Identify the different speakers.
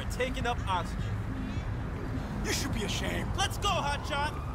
Speaker 1: start taking up oxygen.
Speaker 2: You should be ashamed.
Speaker 1: Let's go, hotshot!